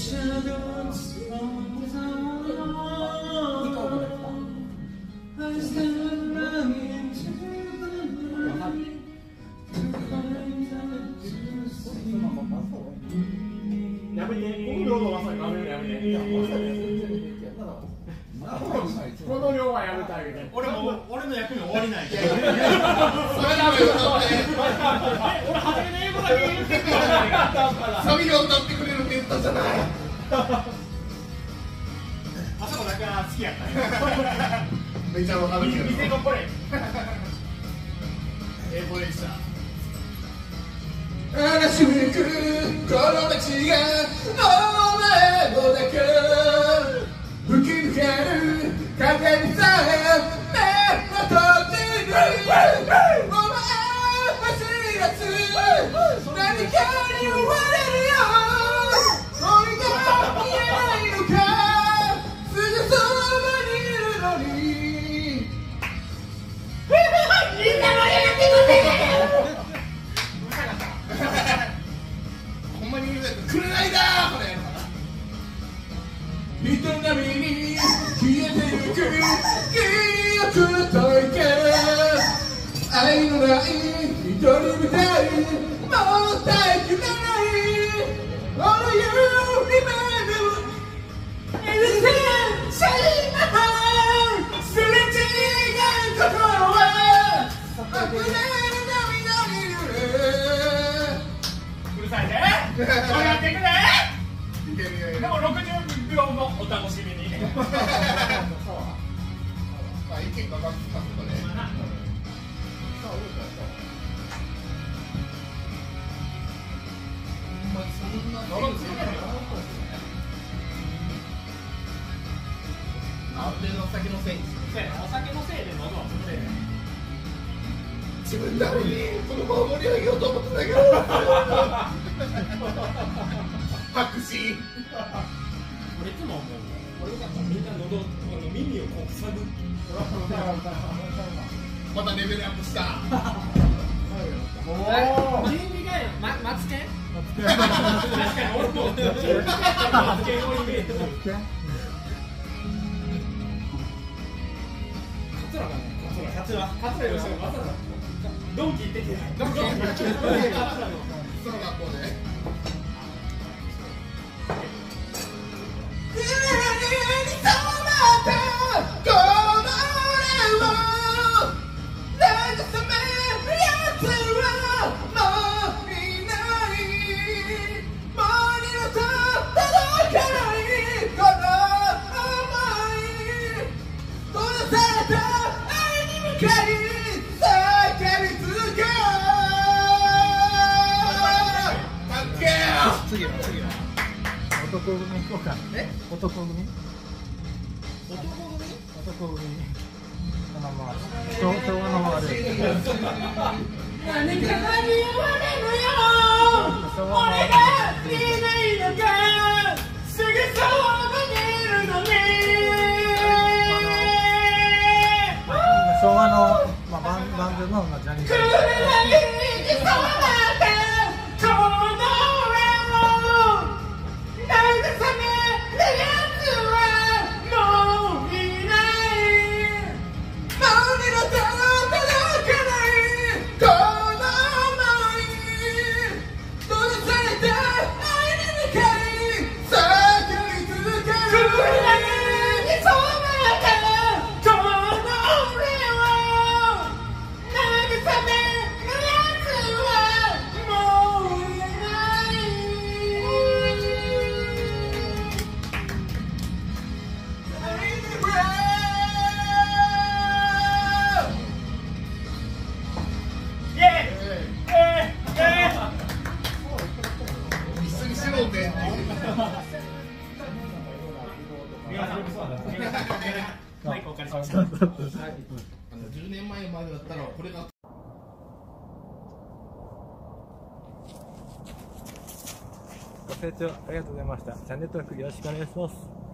やめて、この量のわさび食べるのやめて。この量はやめてあげて。 俺の役目終わりない。 それダメよ。 俺初めて英語だけ言ってくれない。 サビが歌ってくれるって言ったじゃない。 あそこだけは好きやったね。 めちゃわかるけど。 店のこれ。 英語でした。嵐めくこの街がお前の中吹き抜ける風にさえ目を閉じるお前は知らず何かに追われるよ俺が見えないのかすぐそばにいるのにみんな盛り上がってくれほんまに言うやつくれないだーこれ人並みに消えてゆく記憶といけ愛のない一人みたいもう耐えきれないAll you remember Everything Shine my heart すれ違う心は溢れる涙に揺れうるさいね。そうやってくれ。でも60秒のお楽しみに。 まあ意見が分かったことね。ある程度お酒のせいにする。 お酒のせいで喉は潰れる。 自分なりにこの場を盛り上げようと思ってたけど白紙俺いつも思う。俺よかったらみんな喉耳をこう塞ぐ。 またレベルアップしたおお。人気がよ。マツケン？確かに俺もマツケンをイメージする。カツラがね。カツラよしわざわざドンキ行ってきて。ドンキ。その学校で。 次は男組行こうか。男組。まあ昭和の方で。 何かに言われるよ。俺が見えないのか。すぐそばにいるのに。 昭和のバンドのジャニーズ。 10年前までだったらこれがご清聴ありがとうございました。チャンネル登録よろしくお願いします。